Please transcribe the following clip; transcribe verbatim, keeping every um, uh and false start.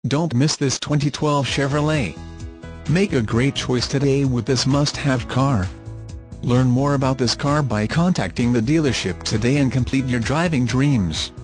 Don't miss this twenty twelve Chevrolet. Make a great choice today with this must-have car. Learn more about this car by contacting the dealership today and complete your driving dreams.